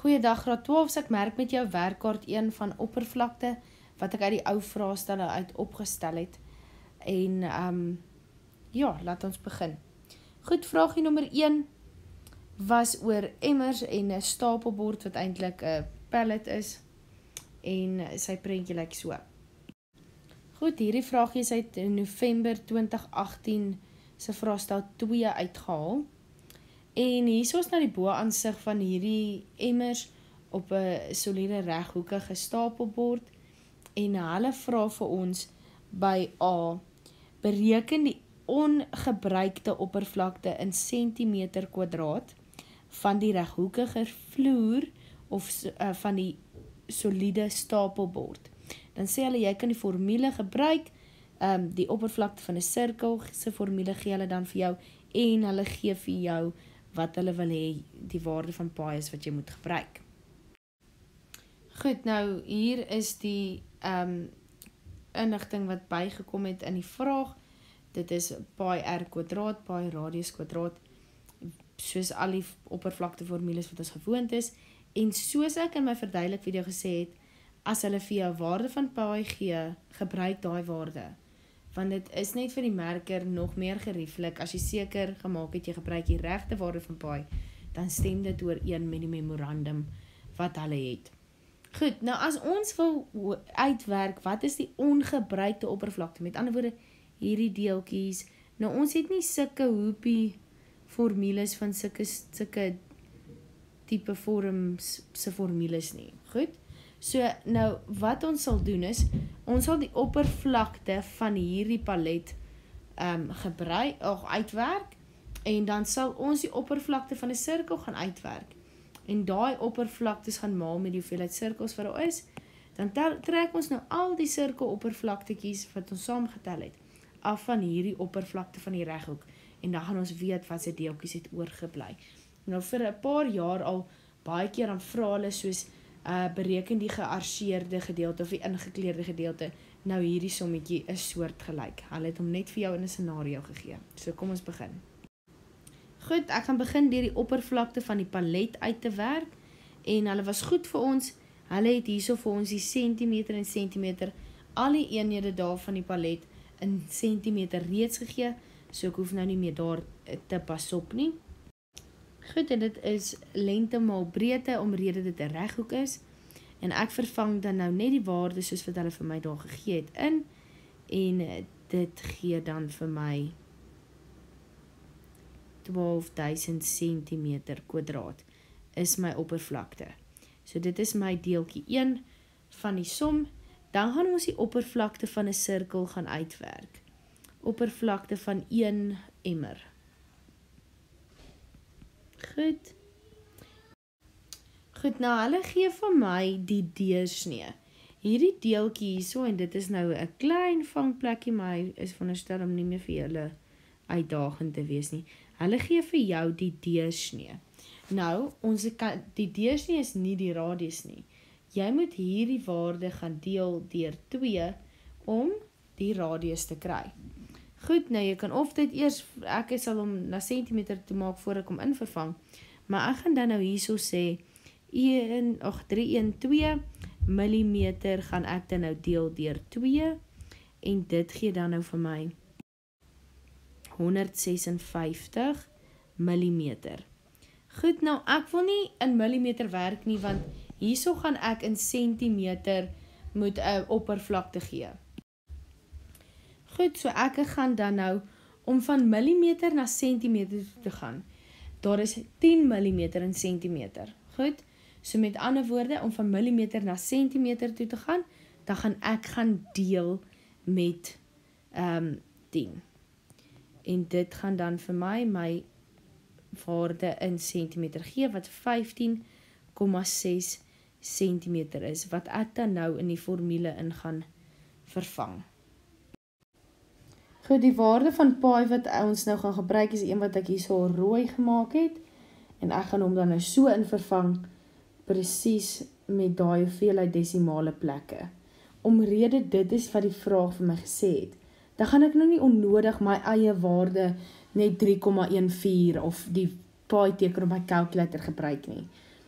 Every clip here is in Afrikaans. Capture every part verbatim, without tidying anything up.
Goeiedag graad twaalf, so ek merk met jou werkkaart een van oppervlakte, wat ek uit die ou vraestelle uit opgestel het. En, um, ja, laat ons begin. Goed, vraagie nommer een was oor emmers en een stapelbord, wat eintlik een pallet is. En sy prentjie lyk so. Goed, hierdie vraagie is uit November twintig agttien se vraestel twee uitgehaal. En hier is nou die boaansig van hierdie emmers op een soliede reghoekige stapelbord. En hulle vra vir ons by A, bereken die ongebruikte oppervlakte in centimeter kwadraat van die reghoekige vloer of uh, van die soliede stapelbord. Dan sê hulle, jy kan die formule gebruik, um, die oppervlakte van 'n sirkel, se formule gee hulle dan vir jou, en hulle gee vir jou wat hulle wil hê, die waarde van pi is wat jy moet gebruik. Goed, nou hier is die um, inligting wat bygekom het in die vraag. Dit is pi r kwadraat, pi radius kwadraat, soos al die oppervlakteformules wat ons gewoond is. En soos ek in my verduidelik video gesê het, as hulle vir jou waarde van pi gee, gebruik daai waarde. Want dit is net vir die merker nog meer gerieflik, as jy seker gemaak het, jy gebruik die regte waarde van pi, dan stem dit ooreen met die memorandum wat hulle het. Goed, nou as ons wil uitwerk, wat is die ongebruikte oppervlakte? Met ander woorde, hierdie deeltjies, nou ons het nie sulke hoopie formules van sulke, sulke type vorms se formules nie. Goed? So, nou, wat ons sal doen is, ons sal die oppervlakte van hierdie palet um, gebruik, of uitwerk, en dan sal ons die oppervlakte van 'n sirkel gaan uitwerk. En daai oppervlaktes gaan maal met die hoeveelheid sirkels wat daar is, dan tel, trek ons nou al die sirkel oppervlaktetjies wat ons saamgetel het, af van hierdie oppervlakte van die reghoek, en dan gaan ons weet wat se deeltjies het oorgebly. Nou vir 'n paar jaar al, baie keer dan vra hulle soos, Uh, bereken die gearseerde gedeelte of die ingekleurde gedeelte. Nou hierdie sommetjie is soortgelyk. Hulle het hom net vir jou in 'n scenario gegee. So kom ons begin. Goed, ek gaan begin deur die oppervlakte van die palet uit te werk. En hulle was goed vir ons. Hulle het hierso vir ons die centimeter en centimeter, al die eenhede daar van die palet in centimeter reeds gegee. So ek hoef nou nie meer daar te pas op nie. Goed, en dit is lengte maal breedte, omrede dit 'n reghoek is. En ek vervang dan nou net die waarde soos wat hulle vir my daar gegee het in. En dit gee dan vir my twaalfduisend centimeter kwadraat is my oppervlakte. So dit is my deeltjie een van die som. Dan gaan ons die oppervlakte van 'n sirkel gaan uitwerk. Oppervlakte van een emmer. Goed. Goed, nou hulle gee vir my die deursnee. Hierdie deeltjie hierso, en dit is nou 'n klein vangplekkie, maar hy is veronderstel om nie meer vir julle uitdagend te wees nie. Hulle gee vir jou die deursnee. Nou, ons kan, die deursnee is nie die radius nie. Jy moet hierdie waarde gaan deel deur twee om die radius te kry. Goed, nou jy kan of dit eers, ek sal hom na centimeter te maak voor ek hom invervang, maar ek gaan dan nou hierso sê, drie een twee millimeter gaan ek dan nou deel deur twee, en dit gee dan nou vir my honderd ses en vyftig millimeter. Goed, nou ek wil nie in millimeter werk nie, want hierso gaan ek in centimeter moet 'n oppervlakte gee. Goed, so ek gaan dan nou, om van millimeter na centimeter te gaan, daar is tien millimeter in centimeter. Goed, so met ander woorde, om van millimeter na centimeter toe te gaan, dan gaan ek gaan deel met um, tien. En dit gaan dan vir my, my waarde in centimeter gee, wat vyftien komma ses centimeter is, wat ek dan nou in die formule in gaan vervang. Goed, die waarde van pi wat ons nou gaan gebruik is een wat ek hier so rooi gemaak het, en ek gaan hom dan nou so in vervang, presies met daai hoeveelheid desimale plekke. Omrede dit is wat die vraag vir my gesê het, dan gaan ek nou nie onnodig my eie waarde net drie komma een vier of die pi teken op my calculator gebruik nie.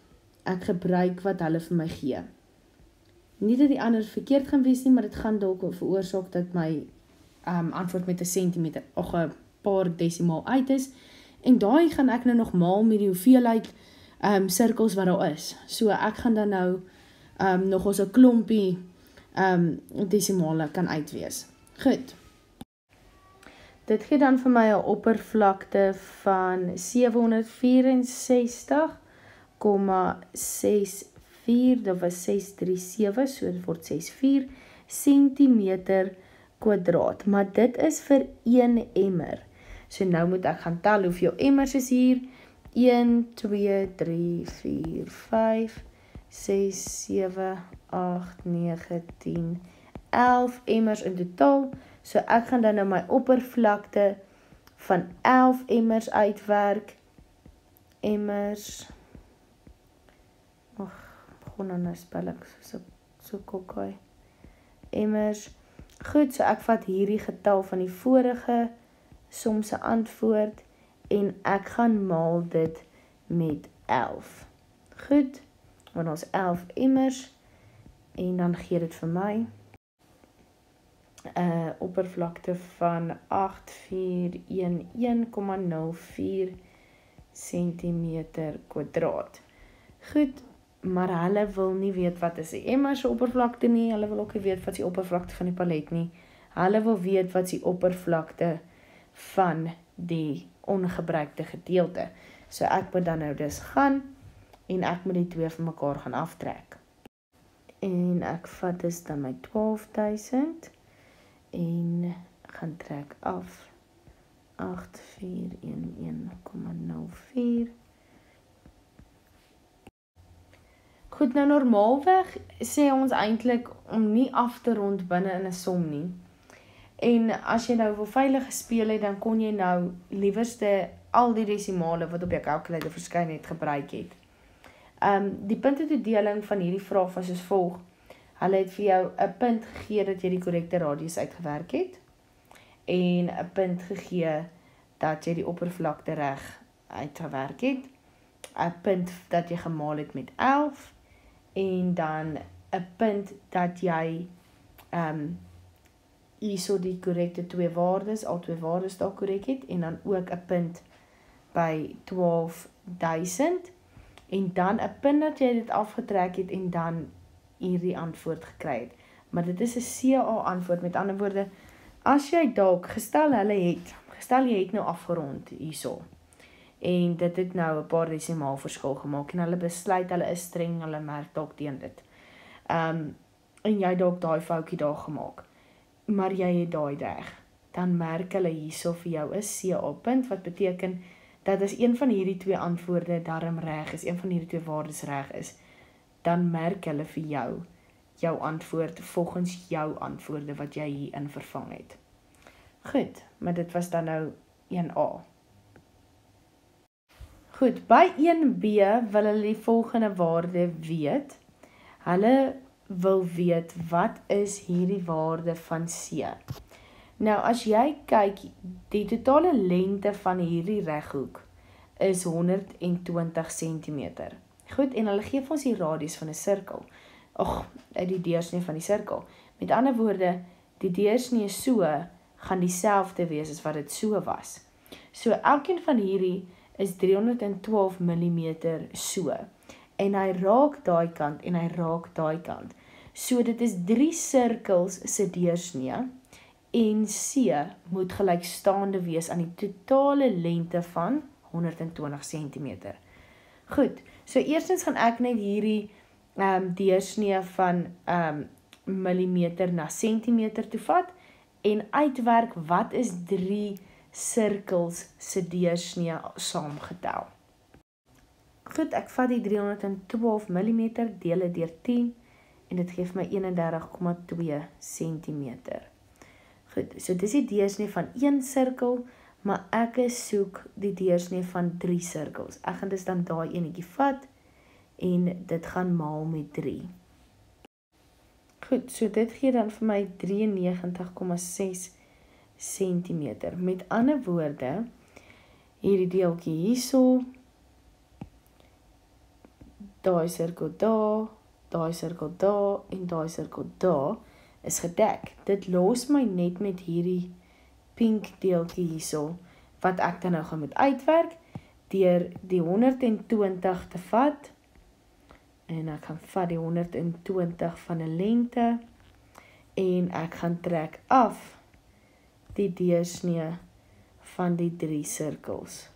ek gebruik wat hulle vir my gee. Nie dat die ander verkeerd gaan wees nie, maar dit gaan dalk veroorsaak dat my um, antwoord met 'n sentimeter, of 'n paar desimaal uit is, en daai gaan ek nou nog maal met die hoeveelheid um, sirkels wat daar is. So ek gaan dan nou um, nog ons 'n klompie um, desimale kan uitwees. Goed. Dit gee dan vir my 'n oppervlakte van sewe honderd vyf en sestig komma ses vier, dit was ses drie sewe, so dit word ses vier sentimeter kwadraat, maar dit is vir een emmer. So nou moet ek gaan tel hoeveel emmers is hier, een, twee, drie, vier, vyf, ses, sewe, agt, nege, tien, elf emmers in totaal, so ek gaan dan nou my oppervlakte van elf emmers uitwerk, emmers, ag, begon dan nou spel ek so, so kokkie, emmers, goed, so ek vat hierdie getal van die vorige somse antwoord, en ek gaan maal dit met elf. Goed, want ons elf emmers, en dan gee dit vir my, 'n uh, oppervlakte van agt vier een een komma nul vier sentimeter kwadraat. Goed, maar hulle wil nie weet wat is die emmer se oppervlakte nie, hulle wil ook nie weet wat is die oppervlakte van die palet nie, hulle wil weet wat is die oppervlakte van die ongebruikte gedeelte. So ek moet dan nou dus gaan, en ek moet die twee van mekaar gaan aftrek. En ek vat dus dan my twaalf duisend, en gaan trek af agt vier een een komma nul vier. Goed, nou normaalweg sê ons eintlik om nie af te rond binne in 'n som nie. En as jy nou wil veilig gespeel het, dan kon jy nou liewerste al die desimale wat op jou calculator verskyn het gebruik het. Um, die puntetoedeling van hierdie vraag was soos volg. Hulle het vir jou 'n punt gegee dat jy die korrekte radius uitgewerk het, en 'n punt gegee dat jy die oppervlakte reg uitgewerk het, 'n punt dat jy gemaal het met elf, en dan 'n punt dat jy um, hierso die korrekte twee waardes, al twee waardes daar korrek het, en dan ook 'n punt by twaalf duisend, en dan 'n punt dat jy dit afgetrek het, en dan hierdie antwoord gekry het. Maar dit is 'n C A antwoord, met ander woorde, as jy dalk, gestel hulle het, gestel jy het nou afgerond hierso, en dit het nou 'n paar desimaal verskil gemaak, en hulle besluit, hulle is streng, hulle merk dalk teen dit. Um, en jy dalk daai foutjie daar gemaak, maar jy het daai reg, dan merk hulle hierso vir jou 'n C A punt, wat beteken, dat as een van hierdie twee antwoorde darm reg is, een van hierdie twee waardes reg is, dan merk hulle vir jou, jou antwoord volgens jou antwoorde wat jy hierin vervang het. Goed, maar dit was dan nou een A. Goed, by een B wil hulle die volgende waarde weet. Hulle wil weet, wat is hierdie waarde van C? Nou, as jy kyk, die totale lengte van hierdie reghoek is honderd en twintig sentimeter. Goed, en hulle gee vir ons die radius van 'n sirkel. Ag, die deursnee van die sirkel. Met ander woorde, die deursnee so gaan dieselfde wees as wat dit so was. So, elkeen van hierdie is driehonderd en twaalf millimeter so. En hy raak daai kant en hy raak daai kant. So, dit is drie sirkels se deursnee, en C moet gelykstaande wees aan die totale lengte van honderd en twintig sentimeter. Goed, so eerstens gaan ek net hierdie um, deursnee van um, millimeter na sentimeter toevat, en uitwerk wat is drie sirkels se deursnee saamgetel. Goed, ek vat die driehonderd en twaalf millimeter, deel dit deur tien, en dit gee vir my eenendertig komma twee sentimeter. Goed, so dis die deursnee van een sirkel, maar ek soek die deursnee van drie sirkels. Ek gaan dus dan daai enetjie vat, en dit gaan maal met drie. Goed, so dit gee dan vir my drieënnegentig komma ses sentimeter. Met ander woorde, hierdie deeltjie hierso, daai sirkel daar, daai sirkel daar en daai sirkel daar is gedek. Dit los my net met hierdie pink deeltjie hierso, wat ek dan nou gaan moet uitwerk, deur die honderd en twintig te vat, en ek gaan vat die honderd en twintig van 'n lengte, en ek gaan trek af die deursnee van die drie sirkels.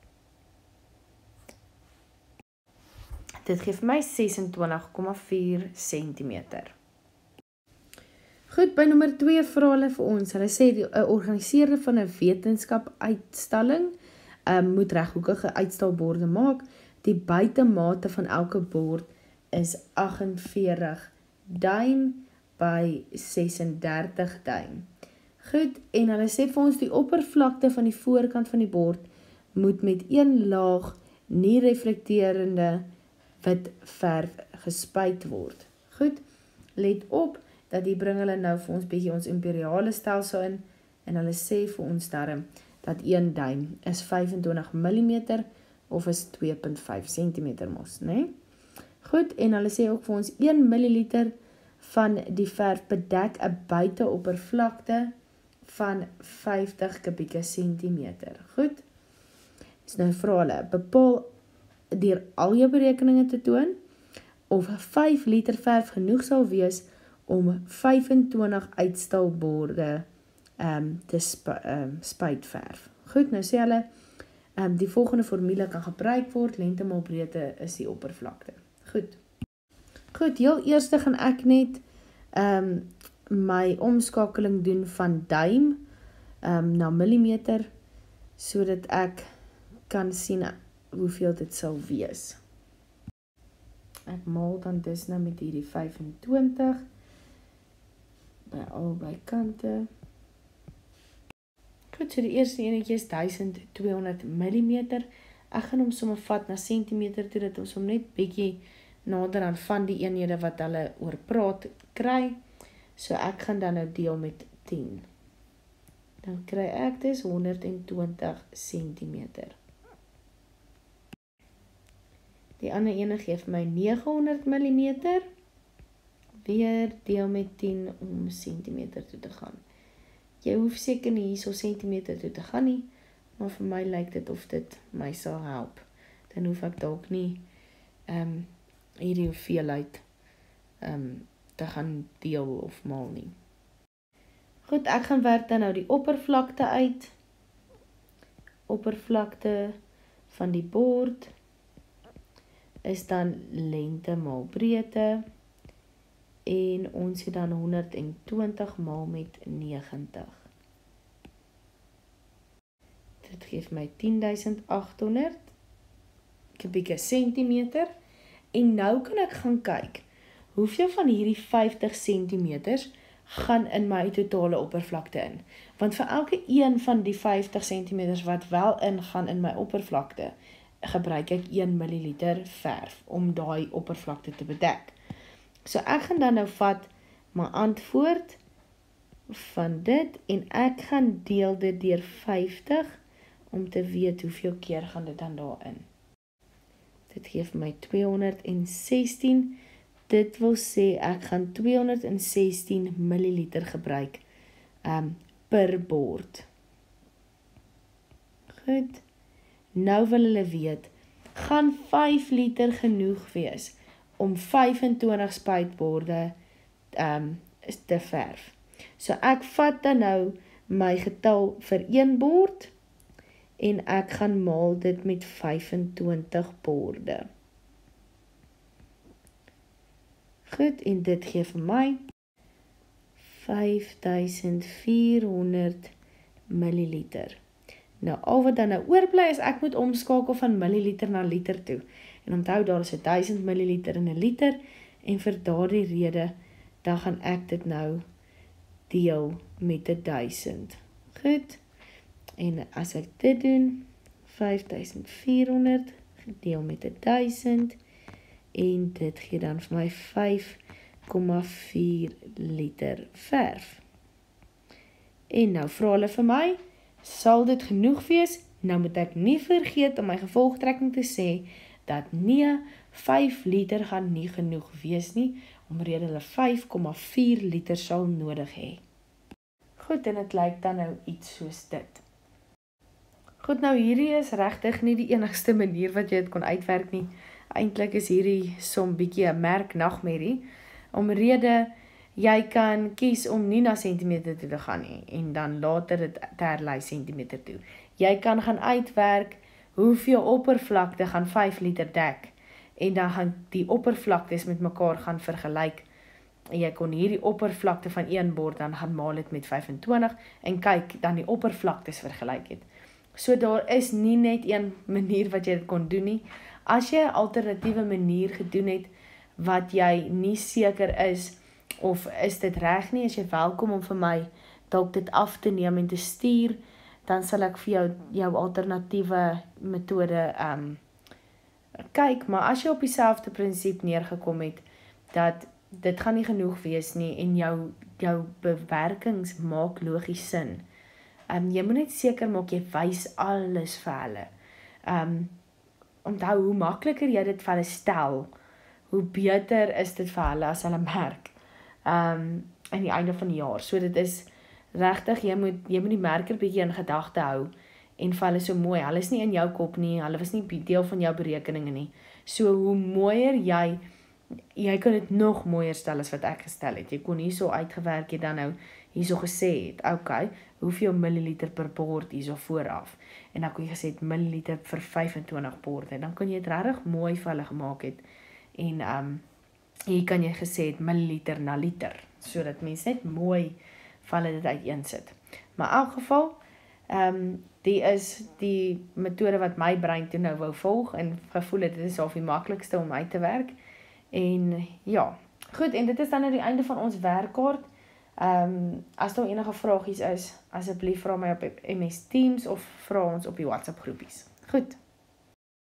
Dit gee vir my ses en twintig komma vier sentimeter. Goed, by nommer twee vra hulle vir ons, hulle sê die uh, organiseerder van 'n wetenskap uitstalling um, moet reghoekige uitstalborde maak. Die buitemate van elke bord is agt en veertig duim by ses en dertig duim. Goed, en hulle sê vir ons die oppervlakte van die voorkant van die bord moet met een laag nie reflekterende wit verf gespuit word. Goed, let op dat die bring hulle nou vir ons bietjie ons imperiale stelsel in, en hulle sê vir ons daarom dat een duim is vyfentwintig millimeter of is twee komma vyf sentimeter mos, né? Goed, en hulle sê ook vir ons een milliliter van die verf bedek 'n buiteoppervlakte van vyftig kubieke sentimeter. Goed, dus nou vra hulle, bepaal deur al jou berekeninge te toon, of vyf liter verf genoeg sal wees om vyfentwintig uitstalborde um, te spu, um, spuitverf. Goed, nou sê hulle, um, die volgende formule kan gebruik word, lengte maal breedte is die oppervlakte. Goed, goed, heel eerste gaan ek net um, my omskakeling doen van duim um, na millimeter, so dat ek kan sien hoeveel dit sal wees. Ek maal dan dus nou met hierdie vyfentwintig, by albei kante. Goed, so die eerste enetjie is duisend tweehonderd millimeter. Ek gaan hom sommer vat na sentimeter toe, dat ons hom net bietjie nader aan van die eenhede wat hulle oor praat kry. So ek gaan dan nou deel met tien. Dan kry ek dus honderd en twintig sentimeter. Die ander ene gee vir my negenhonderd millimeter. Weer deel met tien om sentimeter toe te gaan. Jy hoef seker nie hierso sentimeter toe te gaan nie, maar vir my lyk dit of dit my sal help. Dan hoef ek dalk nie um, hierdie hoeveelheid um, te gaan deel of maal nie. Goed, ek gaan werk dan nou die oppervlakte uit. Oppervlakte van die bord is dan lengte maal breedte, en ons het dan honderd en twintig maal met negentig. Dit geef my tien duisend agthonderd kubieke sentimeter, en nou kan ek gaan kyk, hoeveel van hierdie vyftig sentimeters gaan in my totale oppervlakte in. Want vir elke een van die vyftig sentimeters wat wel ingaan in my oppervlakte, gebruik ek een milliliter verf om daai oppervlakte te bedek. So ek gaan dan nou vat my antwoord van dit, en ek gaan deel dit deur vyftig, om te weet hoeveel keer gaan dit dan daarin. Dit geef my tweehonderd en sestien, dit wil sê ek gaan tweehonderd en sestien milliliter gebruik um, per bord. Goed, nou wil hulle weet, gaan vyf liter genoeg wees om vyfentwintig spuitborde um, te verf. So ek vat dan nou my getal vir een bord, en ek gaan maal dit met vyfentwintig borde. Goed, en dit gee vir my vyf duisend vierhonderd milliliter. Nou, al wat dan nou oorbly is, ek moet omskakel van milliliter na liter toe. En onthou, daar is duisend milliliter in 'n liter, en vir daardie rede, dan gaan ek dit nou deel met duisend. Goed, en as ek dit doen, vyf duisend vierhonderd gedeel met duisend, en dit gee dan vir my vyf komma vier liter verf. En nou vra hulle vir my, sal dit genoeg wees? Nou moet ek nie vergeet om my gevolgtrekking te sê, dat nee, vyf liter gaan nie genoeg wees nie, omrede hulle vyf komma vier liter sal nodig hê. Goed, en dit lyk dan nou iets soos dit. Goed, nou hierdie is regtig nie die enigste manier wat jy dit kon uitwerk nie. Eintlik is hierdie som bietjie 'n merk nagmerrie, omrede jy kan kies om nie na sentimeter toe te gaan nie, en dan later dit te herlei sentimeter toe. Jy kan gaan uitwerk hoeveel oppervlakte gaan vyf liter dek, en dan gaan die oppervlaktes met mekaar gaan vergelyk. En jy kon hierdie oppervlakte van een bord dan gaan maal het met vyfentwintig, en kyk dan die oppervlaktes vergelyk het. So daar is nie net een manier wat jy dit kon doen nie. As jy 'n alternatiewe manier gedoen het, wat jy nie seker is, of is dit reg nie, is jy welkom om vir my dalk dit af te neem en te stuur, dan sal ek vir jou, jou alternatiewe metode um, kyk, maar as jy op dieselfde prinsip neergekom het, dat dit gaan nie genoeg wees nie, en jou, jou bewerkings maak logies sin, um, jy moet net seker maak, jy wys alles vir hulle, um, onthou, hoe makliker jy dit vir hulle stel, hoe beter is dit vir hulle as hulle merk, um, aan die einde van die jaar, so dit is regtig, jy moet, jy moet die merker bietjie in gedagte hou, en vir hulle so mooi, hulle is nie in jou kop nie, hulle was nie deel van jou berekeninge nie, so hoe mooier jy, jy kan dit nog mooier stel as wat ek gestel het, jy kon hierso uitgewerk het dan nou, hierso gesê het, ok, hoeveel milliliter per bord hierso vooraf, en dan kon jy gesê het milliliter vir vyfentwintig borde, dan kan jy het regtig mooi vir hulle gemaak het, en um, hier kan jy gesê het milliliter na liter, so dat mens net mooi vir hulle dit uiteensit. Maar in elk geval, um, die is die metode wat my brein toe nou wou volg, en gevoel het, dit is al die maklikste om uit te werk, en ja, goed, en dit is dan nou die einde van ons werkkaart. Um, as daar enige vragies is, asseblief vra my op M S Teams, of vra ons op die WhatsApp groepies. Goed.